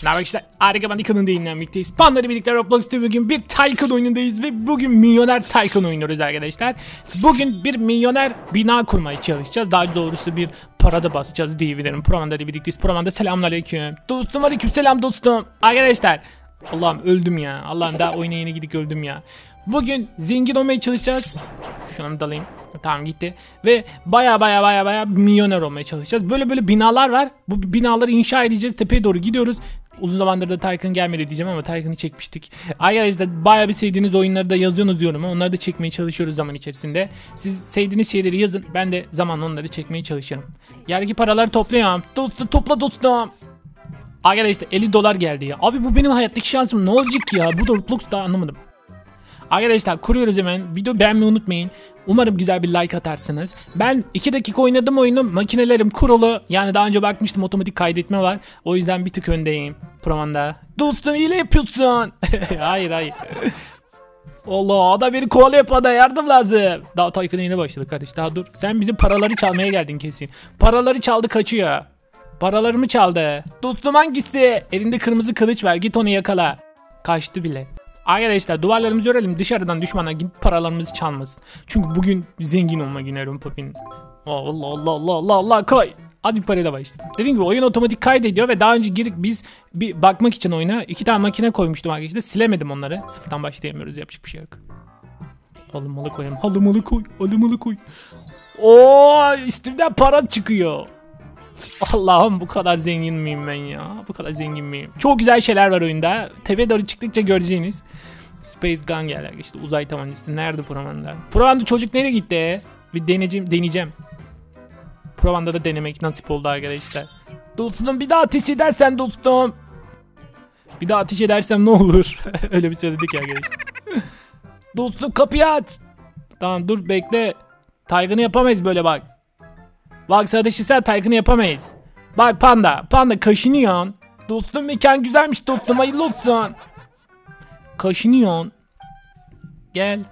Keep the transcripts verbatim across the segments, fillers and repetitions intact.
Ne haber işte? Harika ben kanalında yayınlanmakteyiz. Panları birlikte Roblox'ta bugün bir Tycoon oyunundayız ve bugün milyoner Tycoon oynuyoruz arkadaşlar. Bugün bir milyoner bina kurmaya çalışacağız. Daha doğrusu bir parada basacağız diyebilirim. Programda da birlikteyiz. Programda selamünaleyküm. Dostum aleykümselam dostum. Arkadaşlar Allah'ım öldüm ya. Allah'ım daha oyuna yeni gidip öldüm ya. Bugün zengin olmaya çalışacağız. Şunu da alayım. Tamam gitti. Ve baya baya baya baya milyoner olmaya çalışacağız. Böyle böyle binalar var. Bu binaları inşa edeceğiz. Tepeye doğru gidiyoruz. Uzun zamandır da Tycoon gelmedi diyeceğim ama Tycoon'u çekmiştik. Arkadaşlar baya bir sevdiğiniz oyunları da yazıyorsunuz yoruma. Onları da çekmeye çalışıyoruz zaman içerisinde. Siz sevdiğiniz şeyleri yazın. Ben de zamanla onları çekmeye çalışırım. Yerdeki paraları topluyorum. Dostum topla dostum. Arkadaşlar elli dolar geldi ya. Abi bu benim hayattaki şansım. Ne olacak ya? Bu da Roblox'ta anlamadım. Arkadaşlar kuruyoruz hemen. Video beğenmeyi unutmayın. Umarım güzel bir like atarsınız. Ben iki dakika oynadım oyunu. Makinelerim kurulu. Yani daha önce bakmıştım otomatik kaydetme var. O yüzden bir tık öndeyim. Programda. Dostum hile yapıyorsun. Hayır hayır. Allah adam beni kovalıyor yapana yardım lazım. Daha Tycoon'a yeni başladık kardeş. Daha dur. Sen bizim paraları çalmaya geldin kesin. Paraları çaldı kaçıyor. Paralarımı çaldı. Dostum hangisi? Elinde kırmızı kılıç var. Git onu yakala. Kaçtı bile. Arkadaşlar duvarlarımızı örelim, dışarıdan düşmana gidip paralarımızı çalmasın. Çünkü bugün zengin olma günü Aaron Poppy'nin. Allah Allah Allah Allah Allah koy. Az bir parayla başladım. Dediğim gibi oyun otomatik kaydediyor ve daha önce girip biz bir bakmak için oyuna iki tane makine koymuştum arkadaşlar. Silemedim onları. Sıfırdan başlayamıyoruz, yapacak bir şey yok. Halı malı koyalım. Halı malı koy. Halı malı koy. Oo üstümden para çıkıyor. Allah'ım bu kadar zengin miyim ben ya? Bu kadar zengin miyim? Çok güzel şeyler var oyunda. Tepeye doğru çıktıkça göreceğiniz. Space Gun geldi işte uzay tabancası. Nerede Provan'da? Provan'da çocuk nereye gitti? Bir deneyeceğim. deneyeceğim. Provan'da da denemek nasip oldu arkadaşlar. Dostum bir daha ateş edersen dostum. Bir daha ateş edersem ne olur? Öyle bir söyledik ya arkadaşlar. Dostum kapıyı aç. Tamam dur bekle. Tycoon'u yapamayız böyle bak. Bak sadece sen Tycoon'u yapamayız. Bak panda. Panda kaşınıyorsun. Dostum mekan güzelmiş dostum. Hayırlı olsun. Kaşınıyorsun. Gel.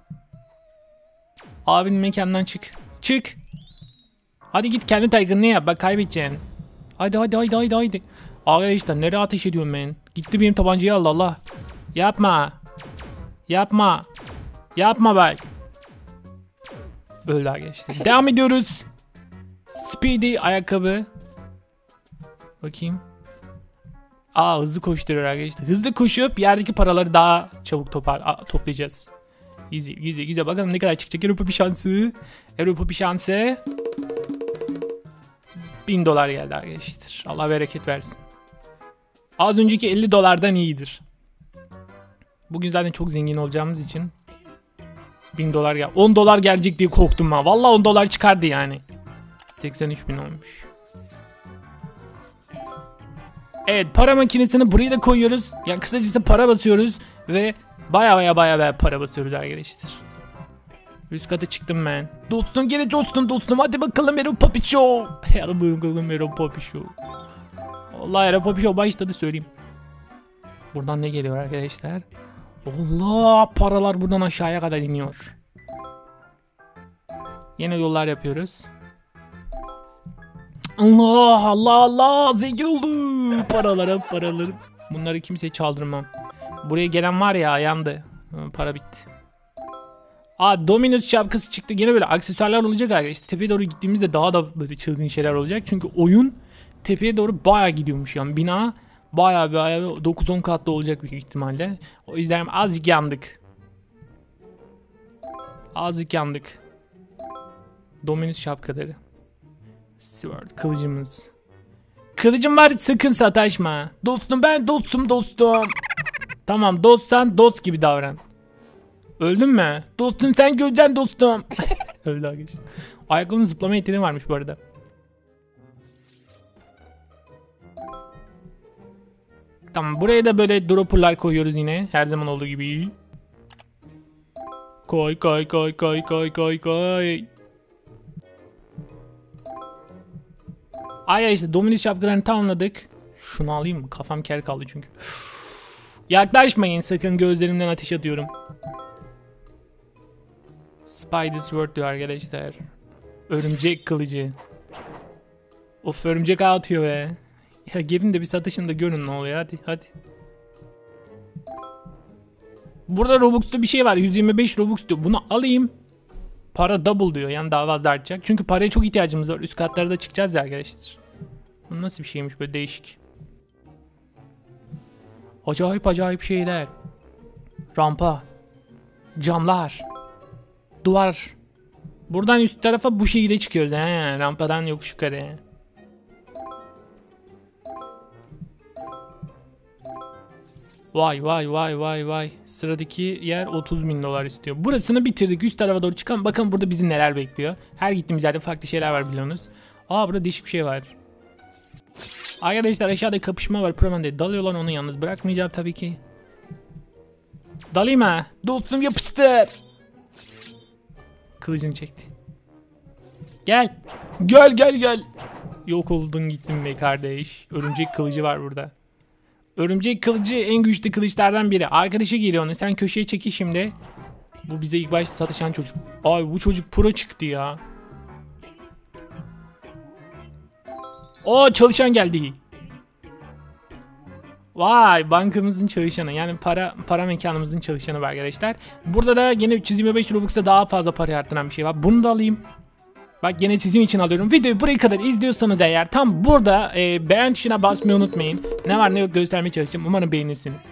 Abinin mekandan çık. Çık. Hadi git kendi Tycoon'unu yap. Bak kaybedeceksin. Hadi hadi hadi hadi hadi. Arkadaşlar nereye ateş ediyorum ben? Gitti benim tabancayı aldı Allah. Yapma. Yapma. Yapma bak. Öyle arkadaşlar. Devam ediyoruz. Speedy ayakkabı. Bakayım. Aa hızlı koşturuyor arkadaşlar. Hızlı koşup yerdeki paraları daha çabuk topar Aa, toplayacağız. Easy easy easy. Bakalım ne kadar çıkacak. Avrupa bir şansı. Avrupa bir şansı. bin dolar geldi arkadaşlar. Allah bereket versin. Az önceki elli dolardan iyidir. Bugün zaten çok zengin olacağımız için bin dolar gel. on dolar gelecek diye korktum ha. Vallahi on dolar çıkardı yani. seksen üç bin olmuş. Evet para makinesini buraya da koyuyoruz. Yani kısacası para basıyoruz ve baya baya baya baya para basıyoruz arkadaşlar. Üst kata çıktım ben. Dostum gene dostum dostum hadi bakalım Aaron Poppy Show. Hadi bakalım Aaron Poppy Show. Allah Aaron Poppy Show başladı söyleyeyim. Buradan ne geliyor arkadaşlar? Allah paralar buradan aşağıya kadar iniyor. Yine yollar yapıyoruz. Allah Allah Allah zengin oldu. Paralarım paralarım. Bunları kimseye çaldırmam. Buraya gelen var ya yandı. Para bitti. Aa Dominus şapkası çıktı. Yine böyle aksesuarlar olacak arkadaşlar. Tepeye doğru gittiğimizde daha da böyle çılgın şeyler olacak. Çünkü oyun tepeye doğru bayağı gidiyormuş yani. Bina bayağı bayağı dokuz on katlı olacak büyük ihtimalle. O yüzden azıcık yandık. Azıcık yandık. Dominus şapkaları. Sword kılıcımız. Kılıcım var sakın sataşma. Dostum ben dostum dostum. Tamam dostsan dost gibi davran. Öldün mü? Dostum sen göreceksin dostum. Öldü arkadaşlar. Ayakkabının zıplama yeteneği varmış bu arada. Tamam buraya da böyle dropperlar koyuyoruz yine. Her zaman olduğu gibi. Koy koy koy koy koy koy koy. Ay işte Dominus şapkalarını tamamladık. Şunu alayım mı? Kafam kel kaldı çünkü. Üff. Yaklaşmayın sakın gözlerimden ateş atıyorum. Spider Sword diyor arkadaşlar. Örümcek kılıcı. Of örümcek atıyor be. Ya gelin de bir satışını da görün ne oluyor, hadi hadi. Burada Robux'ta bir şey var, yüz yirmi beş Robux diyor. Bunu alayım. Para double diyor, yani daha fazla artacak. Çünkü paraya çok ihtiyacımız var. Üst katlara da çıkacağız ya arkadaşlar. Bu nasıl bir şeymiş böyle değişik. Acayip acayip şeyler. Rampa. Camlar. Duvar. Buradan üst tarafa bu şekilde çıkıyoruz. He, rampadan yokuş yukarı. Vay vay vay vay vay. Sıradaki yer otuz bin dolar istiyor. Burasını bitirdik. Üst tarafa doğru çıkalım. Bakın burada bizi neler bekliyor. Her gittiğimiz yerde farklı şeyler var biliyorsunuz. Aa, burada değişik bir şey var. Arkadaşlar aşağıda kapışma var. Promen'de dalıyorlar, onu yalnız bırakmayacağım tabii ki. Dalayım ha. Dostum yapıştır. Kılıcını çekti. Gel. Gel gel gel. Yok oldun gittin be kardeş. Örümcek kılıcı var burada. Örümcek kılıcı en güçlü kılıçlardan biri. Arkadaşı geliyor onu. Sen köşeye çekil şimdi. Bu bize ilk başta satışan çocuk. Ay bu çocuk pro çıktı ya. Oo, çalışan geldi. Vay, bankamızın çalışanı, yani para para mekanımızın çalışanı var arkadaşlar. Burada da yine üç yüz yirmi beş Robux'a daha fazla para arttıran bir şey var. Bunu da alayım. Bak gene sizin için alıyorum. Videoyu buraya kadar izliyorsanız eğer tam burada e, beğen tuşuna basmayı unutmayın. Ne var ne yok göstermeye çalışacağım. Umarım beğenirsiniz.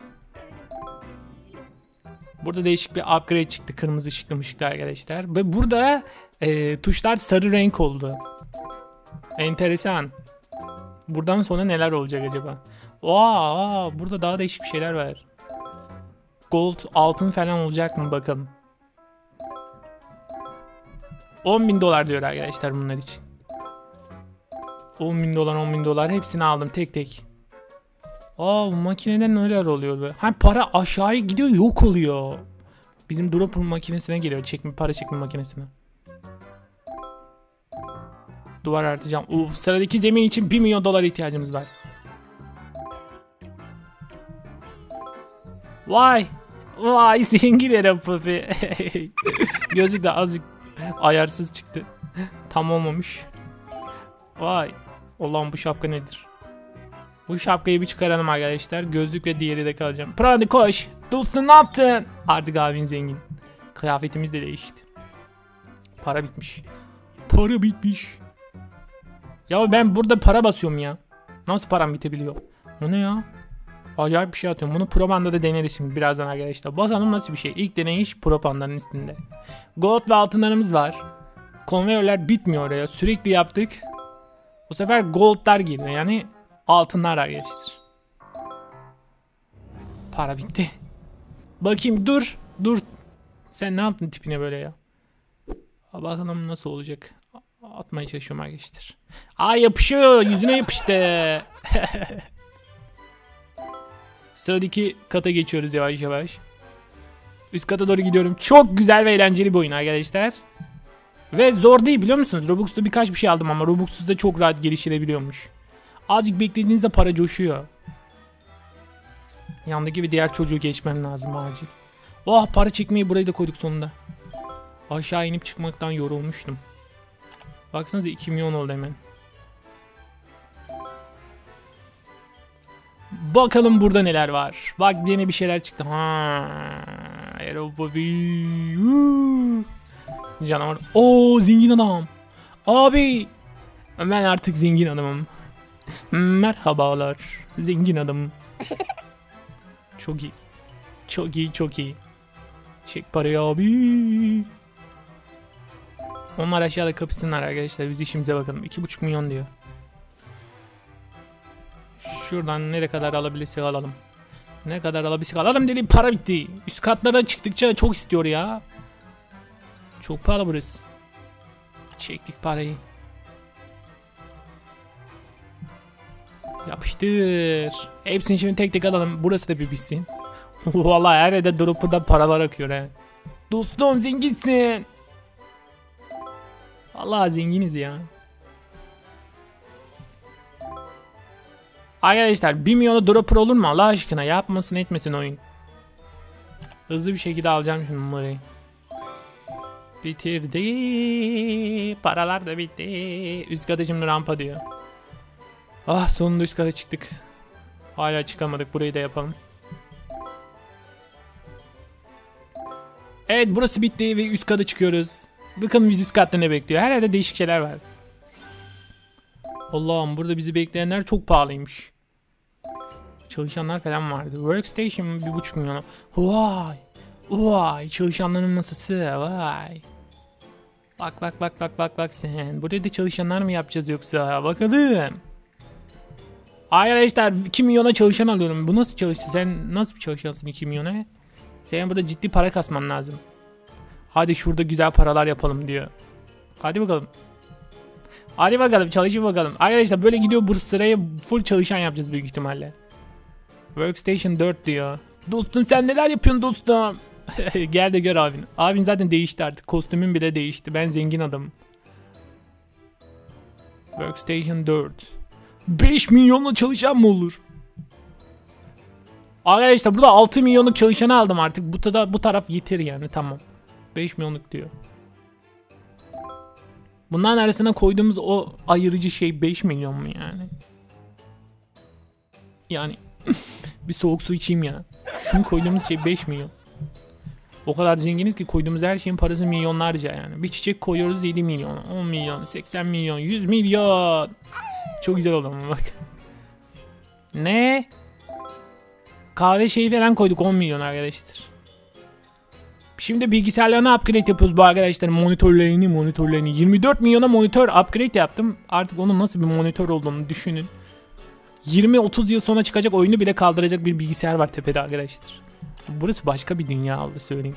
Burada değişik bir upgrade çıktı. Kırmızı ışıklı ışıklı arkadaşlar. Ve burada e, tuşlar sarı renk oldu. Enteresan. Buradan sonra neler olacak acaba? Aa, burada daha değişik bir şeyler var. Gold, altın falan olacak mı bakalım. on bin dolar diyor arkadaşlar bunlar için. on bin dolar, on bin dolar hepsini aldım tek tek. Aa, bu makineden neler oluyor be? Ha, para aşağıya gidiyor, yok oluyor. Bizim dropper makinesine geliyor, çekme para çekme makinesine. Duvar artacağım. Uf, sıradaki zemin için bir milyon dolar ihtiyacımız var. Vay. Vay zengin Erapupi. Gözlük de azıcık ayarsız çıktı. Tam olmamış. Vay. Ulan bu şapka nedir? Bu şapkayı bir çıkaralım arkadaşlar. Gözlük ve diğeri de kalacağım. Pradi koş. Dostum ne yaptın? Artık abin zengin. Kıyafetimiz de değişti. Para bitmiş. Para bitmiş. Ya ben burada para basıyorum ya. Nasıl param bitebiliyor? Bu ne ya? Acayip bir şey atıyorum. Bunu Pro Panda'da deneriz şimdi birazdan arkadaşlar. Bakalım nasıl bir şey. İlk deneyiş Pro Panda'nın üstünde. Gold ve altınlarımız var. Konveyörler bitmiyor oraya. Sürekli yaptık. Bu sefer goldlar geliyor. Yani altınlar arkadaşlar. Para bitti. Bakayım dur. Dur. Sen ne yaptın tipine böyle ya? Bakalım nasıl olacak. Atmaya çalışıyorum arkadaşlar. Aa, yapışıyor. Yüzüne yapıştı. Sıradaki kata geçiyoruz yavaş yavaş. Üst kata doğru gidiyorum. Çok güzel ve eğlenceli bir oyun arkadaşlar. Ve zor değil biliyor musunuz? Robux'ta birkaç bir şey aldım ama Robux'suz da çok rahat geliştirebiliyormuş. Azıcık beklediğinizde para coşuyor. Yandaki bir diğer çocuğu geçmem lazım acil. Oh, para çekmeyi burayı da koyduk sonunda. Aşağı inip çıkmaktan yorulmuştum. Baksanıza iki milyon oldu hemen. Bakalım burada neler var. Bak yine bir şeyler çıktı. Ha, Aerobobi. Canavar. Oo, zengin adam. Abi. Ben artık zengin adamım. Merhabalar. Zengin adamım. Çok iyi. Çok iyi, çok iyi. Çek parayı abi. Onlar aşağıda kapısınlar arkadaşlar. Biz işimize bakalım. iki buçuk milyon diyor. Şuradan nereye kadar alabilirsek alalım. Ne kadar alabilirsek alalım dedim, para bitti. Üst katlara çıktıkça çok istiyor ya. Çok pahalı burası. Çektik parayı. Yapıştır. Hepsini şimdi tek tek alalım. Burası da bir bitsin. Vallahi her yerde drop'u da paralar akıyor he. Dostum zenginsin. Vallahi zenginiz ya. Arkadaşlar bir milyonu dropper olur mu Allah aşkına, yapmasın etmesin oyun. Hızlı bir şekilde alacağım şimdi numarayı. Bitirdi. Paralar da bitti. Üst kata şimdi rampa diyor. Ah, sonunda üst kata çıktık. Hala çıkamadık, burayı da yapalım. Evet, burası bitti ve üst kata çıkıyoruz. Bakalım biz üst katta ne bekliyor. Her yerde değişik şeyler var. Allah'ım, burada bizi bekleyenler çok pahalıymış. Çalışanlar falan vardı. Workstation bir buçuk milyon. Vay. Vay. Çalışanların masası. Vay. Bak bak bak bak bak bak sen. Burada da çalışanlar mı yapacağız yoksa? Bakalım. Arkadaşlar iki milyona çalışan alıyorum. Bu nasıl çalıştı? Sen nasıl bir çalışansın iki milyona? Senin burada ciddi para kasman lazım. Hadi şurada güzel paralar yapalım diyor. Hadi bakalım. Hadi bakalım, çalışın bakalım. Arkadaşlar böyle gidiyor, bu sıraya full çalışan yapacağız büyük ihtimalle. Workstation dört diyor. Dostum sen neler yapıyorsun dostum? Gel de gör abin. Abin zaten değişti artık. Kostümün bile değişti. Ben zengin adamım. Workstation dört. beş milyonla çalışan mı olur? Arkadaşlar burada altı milyonluk çalışanı aldım artık. Bu, da, bu taraf yeter yani, tamam. beş milyonluk diyor. Bunların arasına koyduğumuz o ayırıcı şey beş milyon mu yani? Yani bir soğuk su içeyim ya. Şunu koyduğumuz şey beş milyon. O kadar zenginiz ki koyduğumuz her şeyin parası milyonlarca yani. Bir çiçek koyuyoruz yedi milyon, on milyon, seksen milyon, yüz milyon. Çok güzel oldu ama bak. Ne? Kahve şeyi falan koyduk, on milyon arkadaşlar. Şimdi bilgisayarlarına upgrade yapıyoruz bu arkadaşlar. Monitörlerini monitörlerini. yirmi dört milyona monitör upgrade yaptım. Artık onun nasıl bir monitör olduğunu düşünün. yirmi otuz yıl sonra çıkacak oyunu bile kaldıracak bir bilgisayar var tepede arkadaşlar. Burası başka bir dünya oldu, söyleyeyim.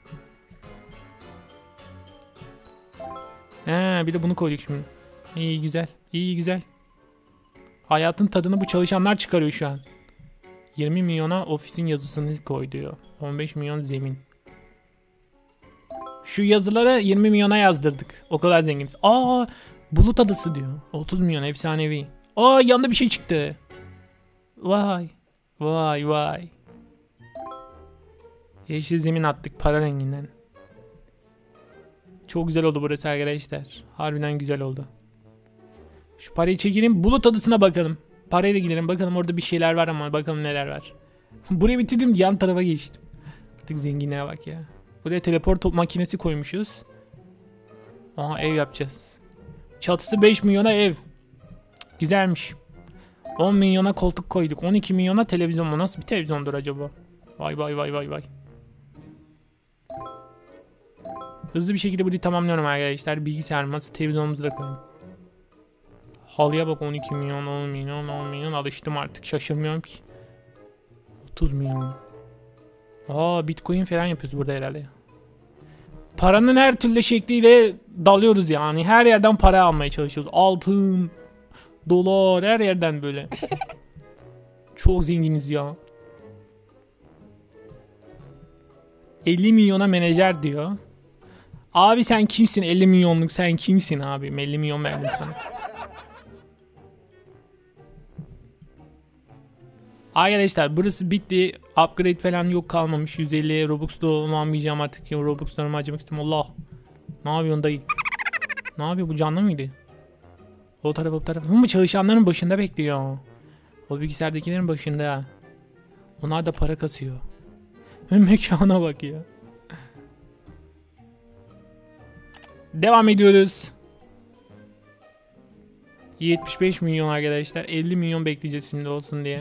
He, bir de bunu koyduk şimdi. İyi güzel. İyi güzel. Hayatın tadını bu çalışanlar çıkarıyor şu an. yirmi milyona ofisin yazısını koy diyor. on beş milyon zemin. Şu yazıları yirmi milyona yazdırdık. O kadar zenginiz. Aa, bulut adası diyor. otuz milyon efsanevi. Aa, yanında bir şey çıktı. Vay. Vay vay. Yeşil zemin attık para renginden. Çok güzel oldu burası arkadaşlar. Harbiden güzel oldu. Şu parayı çekelim, bulut adasına bakalım. Parayla gidelim bakalım, orada bir şeyler var ama bakalım neler var. Burayı bitirdim, yan tarafa geçtim. Artık zenginliğe bak ya. Buraya teleport makinesi koymuşuz. Aha, ev yapacağız. Çatısı beş milyona ev. Güzelmiş. on milyona koltuk koyduk. on iki milyona televizyon mu? Nasıl bir televizyondur acaba? Vay vay vay vay vay. Hızlı bir şekilde burayı tamamlıyorum arkadaşlar. Bilgisayar masa, televizyonumuzu da koyalım. Halıya bak, on iki milyon, on milyon, on milyon. Alıştım artık, şaşırmıyorum ki. otuz milyon. Aa, bitcoin falan yapıyoruz burada herhalde. Paranın her türlü şekliyle dalıyoruz yani. Her yerden para almaya çalışıyoruz. Altın, dolar, her yerden böyle. Çok zenginiz ya. elli milyona menajer diyor. Abi sen kimsin? elli milyonluk sen kimsin abi? elli milyon verdim sana. Arkadaşlar burası bitti. Upgrade falan yok, kalmamış. yüz elli Robux'da olmayacağım artık. Robux'larımı harcamak istemiyorum. Allah. Ne yapıyorsun dayı? Ne yapıyor, bu canlı mıydı? O taraf o taraf. Ama çalışanların başında bekliyor. O bilgisayardakilerin başında. Onlar da para kasıyor. Mekana bak ya. Devam ediyoruz. yetmiş beş milyon arkadaşlar. elli milyon bekleyeceğiz şimdi olsun diye.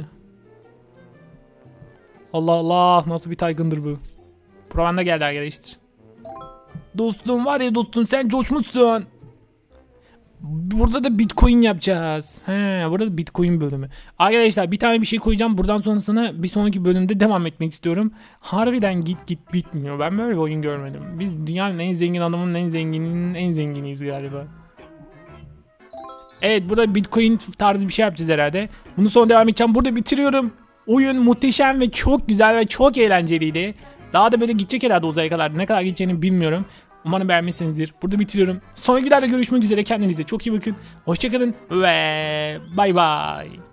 Allah Allah, nasıl bir taygındır bu. Provanda geldi arkadaşlar. Dostum var ya dostum, sen coşmuşsun. Burada da bitcoin yapacağız. He, burada da bitcoin bölümü. Arkadaşlar bir tane bir şey koyacağım. Buradan sonrasına bir sonraki bölümde devam etmek istiyorum. Harbiden git git bitmiyor. Ben böyle bir oyun görmedim. Biz dünyanın en zengin adamının en zengininin en zenginiyiz galiba. Evet, burada bitcoin tarzı bir şey yapacağız herhalde. Bunu sonra devam edeceğim. Burada bitiriyorum. Oyun muhteşem ve çok güzel ve çok eğlenceliydi. Daha da böyle gidecek herhalde uzaya kadar. Ne kadar gideceğini bilmiyorum. Umarım beğenmişsinizdir. Burada bitiriyorum. Sonraki videoda görüşmek üzere. Kendinize çok iyi bakın. Hoşçakalın ve bay bay.